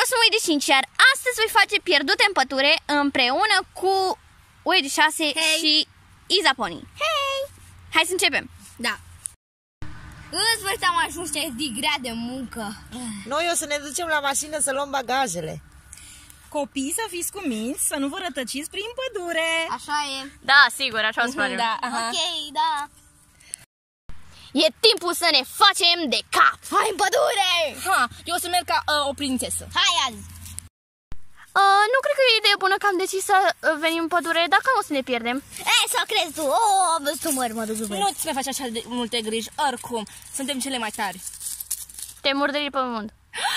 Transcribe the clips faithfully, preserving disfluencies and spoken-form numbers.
vă spun de sincer, astăzi voi face pierdute în pădure împreună cu Uedi șase hey. și Izaponi. Hei! Hai să începem. Da. În sfârșit am ajuns de grea de muncă. Noi o să ne ducem la mașină să luăm bagajele. Copii, să fiți cuminți, să nu vă rătăciți prin pădure. Așa e. Da, sigur, așa o să facem. Da, aha. Ok, da. E timpul să ne facem de cap. Hai în pădure! Ha, eu o să merg ca uh, o prințesă. Hai azi! Uh, nu cred că e o idee bună că am decis să venim în pădure, dacă nu o să ne pierdem. E, să crezi tu! Oh, vezi tu, mări, mă duc după. Nu-ți mai faci așa de multe griji, oricum. Suntem cele mai tari. Te murdări pe pământ.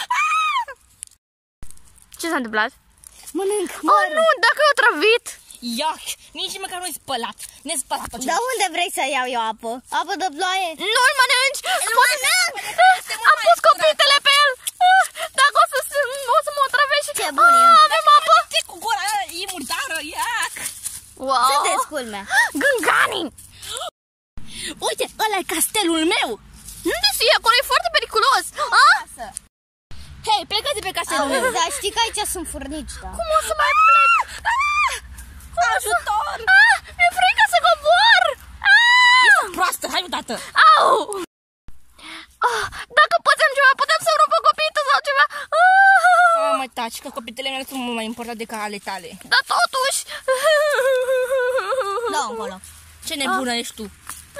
Ce s-a întâmplat? Mănânc, Oh, nu, dacă e otrăvit. Iac, nici măcar nu-i spălat. Ne spălat pe Dar unde vrei să iau eu apă? Apă de ploaie? Nu-l mănânci! Mănânc! Am pus copitele pe el! Dacă o să, o să mă otrăvești. Ce bun e! Avem apă! Ce cu gura aia e murdară, iac! Wow! Sunteți culmea! Gânganii! Uite, ăla e castelul meu! Unde să acolo? E foarte periculos! Ah? Hei, plecați pe castelul meu! Dar știi că aici sunt furnici, da? Cum o să mai plec? Ah! Ajutor! Ah! Mi-e frică să cobor! Ah! Ești proastă, hai odată! Au! Ah! Dacă putem ceva, putem să rupă copitul sau ceva! Ah! Ah, mă taci, că copitele mele sunt mult mai importante decât ale tale. Dar totuși... Da, încolo. Ce nebună ești tu!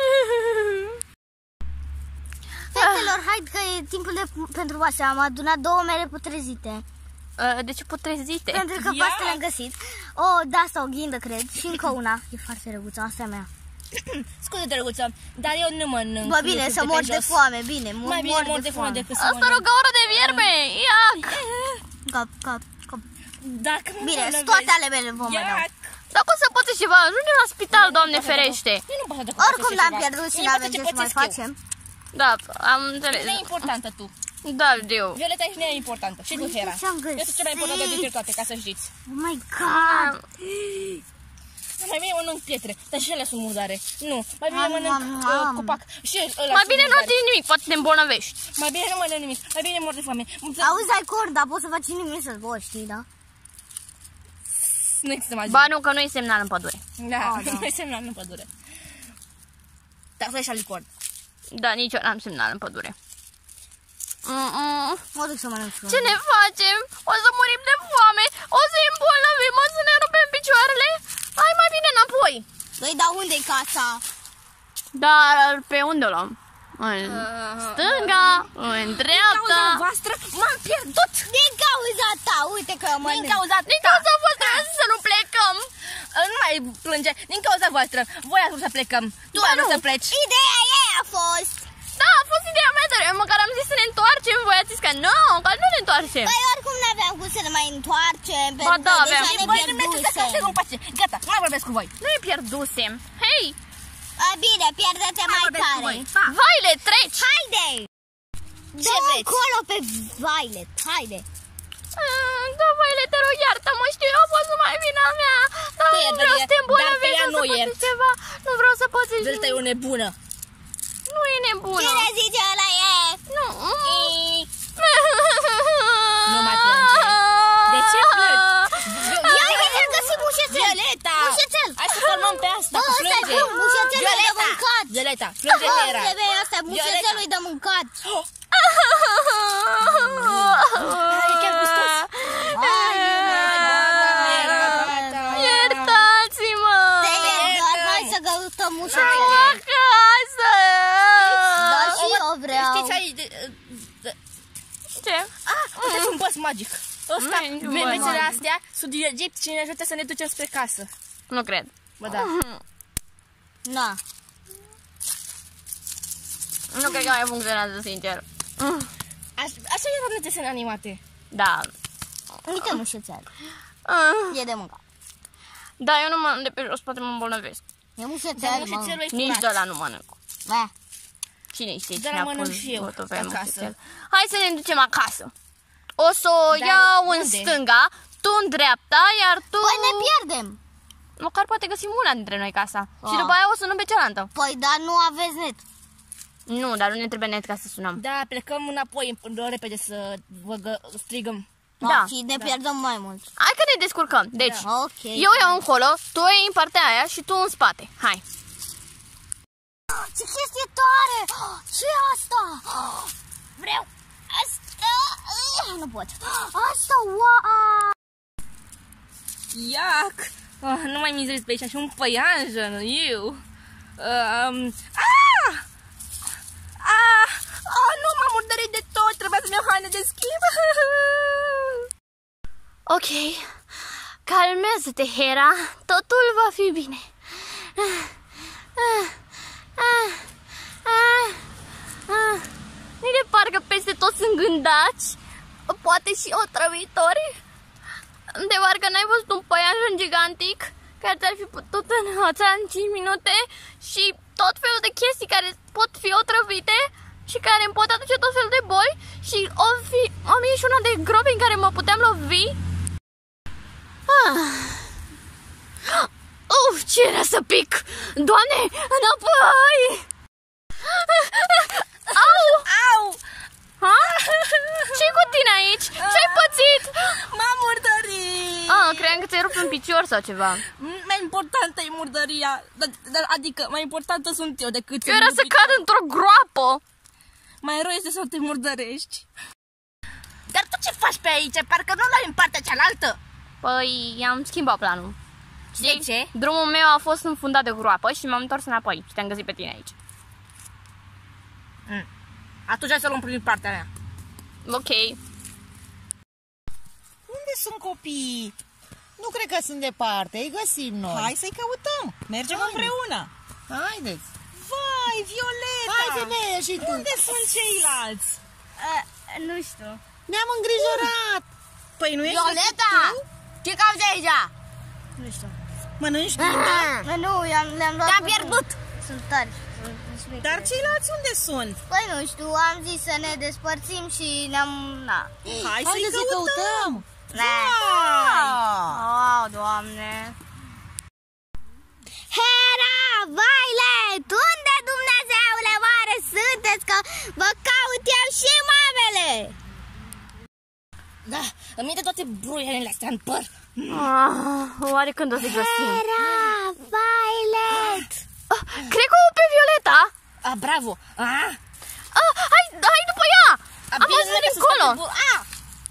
Fetelor, hai că e timpul de, pentru oase. Am adunat două mere putrezite. Uh, de ce putrezite? Pentru că pe astea le-am găsit. O, da, sau o ghindă, cred. Și încă una. E foarte răguță, asta e mea. Scuze, drăguță, dar eu nu mănânc. Bă, bine, să mor de foame, bine. Mai bine mor de foame decât să Asta e o gaură de vierme! Iac! Cap, cap, cap. Dacă Bine, toate ale mele vom mai da. Dacă o să poți ceva, ajunge la spital, Doamne ferește! Eu nu pot să Oricum l-am pierdut și n-avem ce să mai facem. Da, am înțeles. Nu e importantă tu. Da, eu. Violeta ești neimportantă. Și tu, Hera. Eu sunt cea mai importantă dintre toate, ca să știți. Oh my god! Mai bine mănânc pietre, dar și ele sunt murdare. Nu, mai bine mănânc uh, copac. Și ăla mai bine nu ții nimic, poate te îmbolnăvești. Mai bine nu mănânc nimic, mai bine mor de foame. Auzi, ai cord, dar poți să faci nimic să zbori, știi, da? Nu există mai Ba nu, că nu e semnal în pădure. Da, oh, da. nu e semnal în pădure. Dar să-i și alicord. Da, nici eu n-am semnal în pădure. Mm -mm. Mă duc să mănânc. Ce ne facem? O să murim de foame, o să-i îmbolnăvim, o să ne rupem picioarele. Hai mai bine înapoi. Băi, dar unde-i casa? Dar pe unde o luăm? În stânga, în dreapta. Din cauza voastră m-am pierdut. Din cauza ta, uite că eu mănânc. Din cauza ta. Din cauza voastră să nu plecăm. Nu mai plânge. Din cauza voastră. Voi ați vrut să plecăm. Tu ai vrut să pleci. Ideea ei a fost. Da, a fost ideea mea, dar eu măcar am zis să ne întoarcem. Voi ați zis că nu, că nu ne întoarcem. Păi oricum n-aveam cum să ne mai întoarcem. Ba da, pentru că aveam. deja ne Voi dumneavoastră în pace. Gata, nu mai vorbesc cu voi. Nu ne pierdusem. Hei! A, bine, pierde-te mai tare. Vaile, treci! Haide! Ce Dă-o vreți? încolo pe Violet, haide! Ah, da, Vaile, te rog, iartă-mă, știu, eu pot să mai vin a mea. Dar Te nu vreau iert, să te dar îmbolnăvești, pe ea să nu pățești iert. ceva. Nu vreau să pățești Delta e nimic. o nebună. Nu e nebună. Cine zice ăla e? Nu. Nu mai plânge. De ce plângi? Ia uite, am găsit mușețel! Violeta! Mușețel! Hai să formăm pe asta, Bă, că ăsta e plânge. bun, mușețelul e de mâncat! Violeta, plânge Bă, Hera. trebuie asta, mușețelul e de mâncat! E chiar gustos. Iertați-mă! Te iert, dar hai să căutăm mușețelul! Acasă! Da, și eu vreau! Știți aici... de- de- Ce? Ah, uite, un băs magic. Ăsta, Nu e niciun băs bețele magic. astea sunt din Egipt și ne ajută să ne ducem spre casă. Nu cred. Bă, da. Na, Nu cred că mai funcționează, sincer. Aș- Așa erau desene animate. Da. uite mușețel, e de mâncat! Da, eu nu mănânc de pe jos, poate mă îmbolnăvesc. E Dar mușețel, mă! mușețelul e Nici furat. de ăla nu mănânc. Bă, Cine știe Dar cine a mănânc pus și eu votul pe acasă. mușețel. Hai să ne ducem acasă. O să o Dar iau în unde? stânga, tu în dreapta, iar tu... păi ne pierdem! Măcar poate găsim una dintre noi casa. Și Ah. după aia o să nu pe cealaltă. Păi, dar nu aveți net! Nu, dar nu ne trebuie net ca să sunăm. Da, plecăm înapoi, repede să vă gă- strigăm. Da. Și ne pierdem mai mult. Hai că ne descurcăm. Deci, Da, ok. eu iau încolo, tu iei în partea aia și tu în spate. Hai. Ce chestie tare! Ce e asta? Vreau asta! Nu pot. Asta, wow! Iac! Oh, nu mai mizez pe aici și un păianjen, eu. Um, ah! Ah! Oh, nu m-am murdărit de tot, trebuia să-mi iau haine de schimb. Ok, calmează-te, Hera, totul va fi bine. Nu de parcă peste tot sunt gândaci, poate și otrăvitori. De parcă n-ai văzut un păianjen gigantic care ți-ar fi putut înhăța în cinci minute și tot felul de chestii care pot fi otrăvite și care îmi pot aduce tot felul de boli și o, fi, o mie și una de gropi în care mă puteam lovi. Ah. Uf, ce era să pic! Doamne, înapoi! Au! Au! Ha? Ce-i cu tine aici? Ce-ai pățit? M-am murdărit! Ah, cream că ți-ai rupt un picior sau ceva. Mai importantă e murdăria, adică mai importantă sunt eu decât... Eu era să cad într-o groapă. Mai rău este să te murdărești. Dar tu ce faci pe aici? Parcă nu l-ai în partea cealaltă. Păi, am schimbat planul. De ce? Drumul meu a fost înfundat de groapă și m-am întors înapoi și te-am găsit pe tine aici. Mm. Atunci hai să luăm prin partea mea. Ok. Unde sunt copiii? Nu cred că sunt departe, îi găsim noi. Hai să-i căutăm. Mergem Haideți. împreună. Haideți. Vai, Violeta! Hai, femeie, și tu. Unde sunt ceilalți? Uh, nu știu. Ne-am îngrijorat. Păi nu ești Violeta! Ce cauți aici? Nu știu. Mănânci dinta? Nu, le-am luat. Te-am cu- pierdut. Sunt tari. Dar ceilalți unde sunt? Păi nu știu, am zis să ne despărțim și ne-am... Na. Hai să-i Haideți să căutăm. Ne. Oh, Doamne. Hera, Violet, unde Dumnezeule oare sunteți? Că vă caut eu și mamele. Da, îmi minte toate bruielele astea în păr. Ah, oare când o să găsim? Hera, Violet. Ah, cred că o pe Violeta. Ah, bravo. Ah, Ah, hai, hai după ea. ah, Am bine, văzut mereu să acolo. scoate bu- Ah,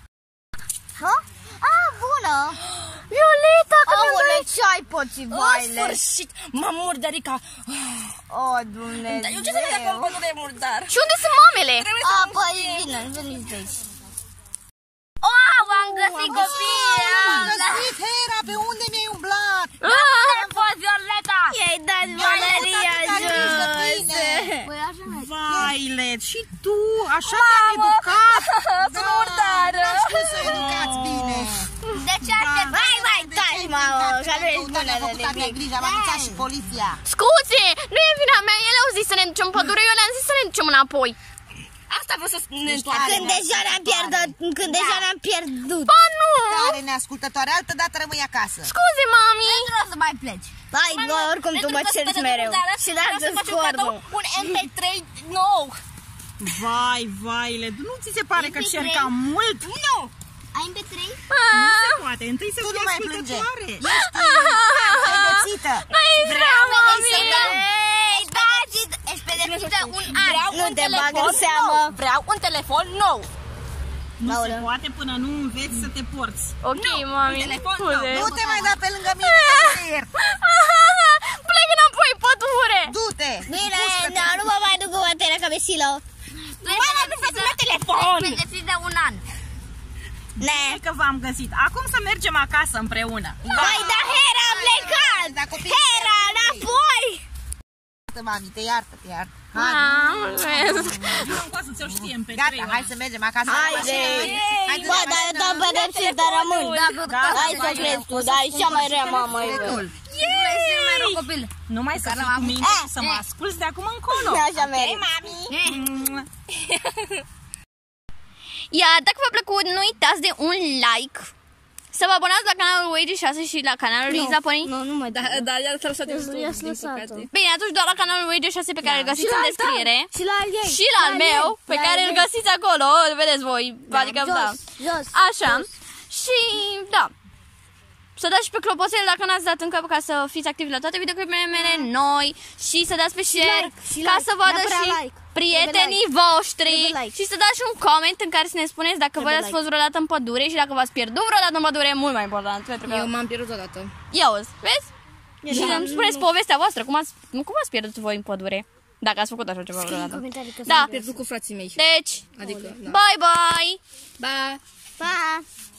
Ha? Ah, bună. Violeta, că mi-a Aole, dat- ce ai pățit, în Violet? sfârșit, m-am murdărit ca... Oh, Dumnezeu. Dar eu ce să fac acolo că nu de murdar? Și unde sunt mamele? Trebuie să A, mă păi, știe. bine, veniți de aici. Oh, am găsit copii. Am găsit, Hera, pe unde mi-ai umblat? Ah, Am fost Violeta! I-ai dat Valeria jos. Păi așa mai Violet, și tu, așa te-am educat. Sunt murdară! N-am știut să educați bine. De ce te... Hai, mai taci, mamă, că nu ești bună Ne-a de făcut atâta nimic. grijă, am anunțat și poliția. scuze, nu e vina mea, ele au zis să ne ducem în pădure, eu le-am zis să ne ducem înapoi. Asta vreau să ne întoarcem. Când deja ne-am pierdut, când deja ne-am pierdut. Ba nu! Tare neascultătoare, altă dată rămâi acasă. Scuze, mami! Nu o să mai pleci. Hai, bă, oricum tu mă cerți mereu. Și Vreau dacă să îți facem cadou scordul. un M P trei nou. Vai, Violet, nu ți se pare că M P trei? cer cam mult? Nu! Ai M P trei? Nu se poate, întâi să Tu fii nu mai plânge. ascultătoare. Ești pedepsită. Nu-i vreau, mami! Ei, dați, ești pedepsită un an. Vreau Nu un te bag telefon în seamă. nou. Vreau un telefon nou. Nu se Aoleu. poate până nu înveți să te porți. Ok, mami, telefon, scuze. Nu te mai da pe lângă mine, că nu te iert. Plec înapoi, pădure! Du-te. Bine, nu, nu mă mai duc cu bateria ca vesilă. Mai nu faci la telefon. Pedepsit de un an. Ne. Hai că v-am găsit. Acum să mergem acasă împreună. Băi, dar Hera a plecat. Dar copiii- Hera, înapoi. Iartă, mami, te iartă, te iartă. Ah, Hai, mulțumesc. Vino încoasă, ți-o știm pe gata, trei hai ori. să mergem acasă. Haide. Hai, Bă, dar eu tot pedepsit, dar rămân. Hai să crezi tu, dar e cea mai rea mamă. Copil. Nu mai să fii cu mine și să mă asculți de acum încolo. Așa merg. Iar dacă v-a plăcut, nu uitați de un like, să vă abonați la canalul Wage șase și la canalul lui Zaponi. Nu, nu mai Da, da, i-a lăsat din i-ați din lăsat-o. păcate. Bine, atunci doar la canalul Wage șase pe care îl găsiți în descriere. Și la al ei. Și la al meu, pe care îl găsiți acolo, îl vedeți voi, adică da. Jos, jos. Așa. Și da, să dați și pe clopoțel dacă n-ați dat încă, ca să fiți activi la toate videoclipele mele noi. Și să dați pe share, like, și ca like, să vadă neapărat și like. prietenii Trebuie voștri. Trebuie like. Și să dați și un coment în care să ne spuneți dacă voi Trebuie ați like. fost vreodată în pădure și dacă v-ați pierdut vreodată în pădure, e mult mai important. Pentru că... Eu m-am pierdut odată. Ia uzi, vezi? Și îmi spuneți povestea voastră, cum ați, cum ați pierdut voi în pădure. Dacă ați făcut așa ceva vreodată. comentarii că Da, Pierdut cu frații mei. deci, Adică, da. bye bye! Ba! Pa!